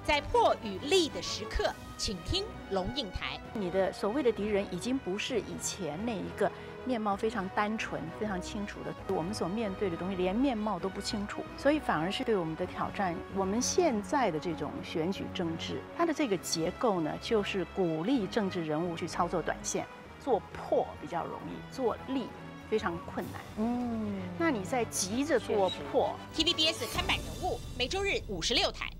在破与立的时刻，请听龙应台。 你的所谓的敌人已经不是以前那一个面貌非常单纯、非常清楚的，我们所面对的东西连面貌都不清楚，所以反而是对我们的挑战。我们现在的这种选举政治，它的这个结构呢，就是鼓励政治人物去操作短线，做破比较容易，做立非常困难。那你在急着做破 TVBS 看板人物，每周日56台。